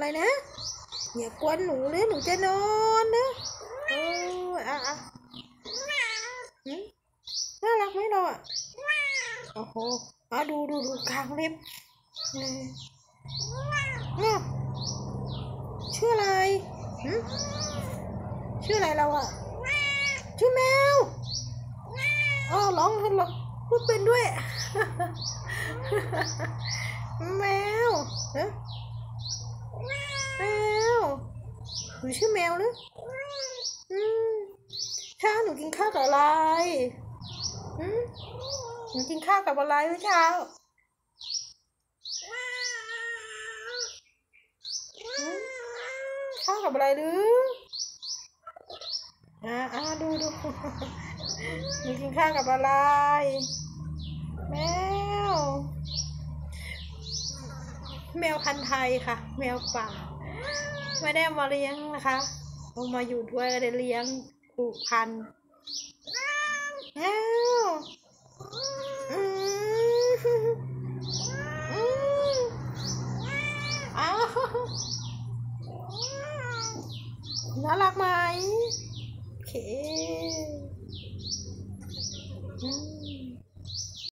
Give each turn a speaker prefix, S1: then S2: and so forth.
S1: นะอย่ากวนหนูเลยหนูจะนอนนะน่ารักไหมเราโอ้โหดูกลางเล็บเนี่ยชื่ออะไรชื่ออะไรเราชื่อแมวร้องพูดเป็นด้วยแมวหนูชื่อแมวนะเช้าหนูกินข้าวกับอะไรหนูกินข้าวกับอะไรเมื่อเช้าข้าวกับอะไรหรือดูหนูกินข้าวกับอะไรแมวพันธุ์ไทยค่ะแมวป่าไม่ได้มาเลี้ยงนะคะเอามาอยู่ด้วยก็ได้เลี้ยงผูกพันน่ารักไหมโอเค